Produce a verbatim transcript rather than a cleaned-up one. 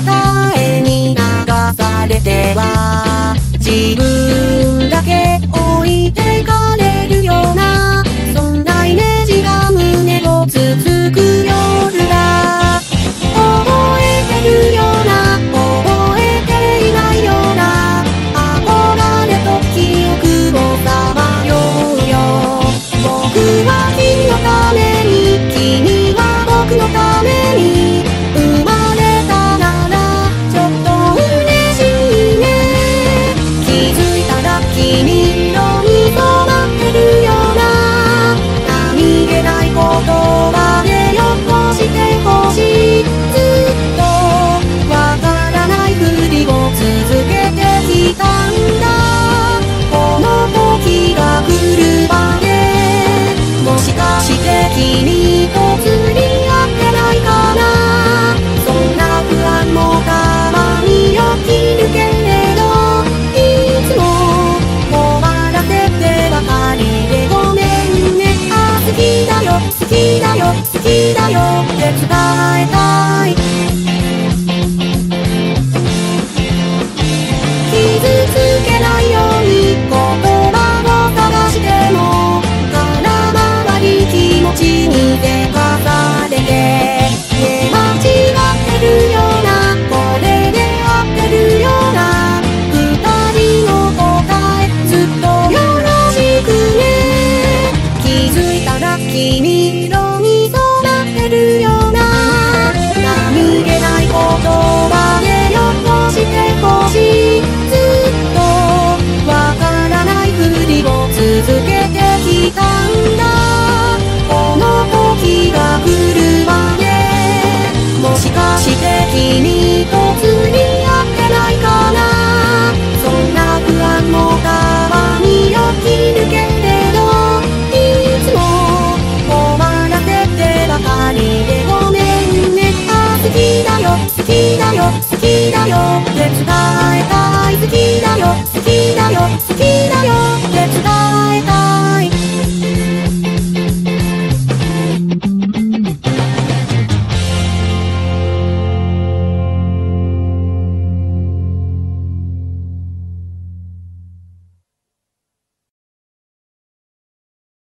答えに流されては自分だけ置いてかれるような、そんなイメージが胸をつつく夜だ。覚えてるような覚えていないような、憧れと記憶をさまようよ。僕は君のために、君は僕のために生まれたならちょっと嬉しいね。気づいたら君色に染まってるような、何気ない言葉でよこしてほしい。ずっとわからないふりを続けてきたんだ。この時が来るまで、もしかして君と釣り合ってないかな。そんな不安もたまに起きるけれど、いつも困らせてばかりでごめんね。あ、好きだよ好きだよ好きだよって伝えたい。傷つけないように言葉を探しても、空回り気持ちにでかされて、ね、間違ってるような、これで合ってるような、二人の答えずっとよろしくね。気づいたら君色に染まってるような、何気ない言葉でよこしてほしい。ずっとわからないふりを続けてきたんだ。この時が来るまで、もしかして君と釣り合ってないかな。そんな不安もたまに起きるけれど、いつも困らせてばかりでごめんね。あ、好きだよ好きだよ好きだよって伝えたい。好きだよ好きだよ好き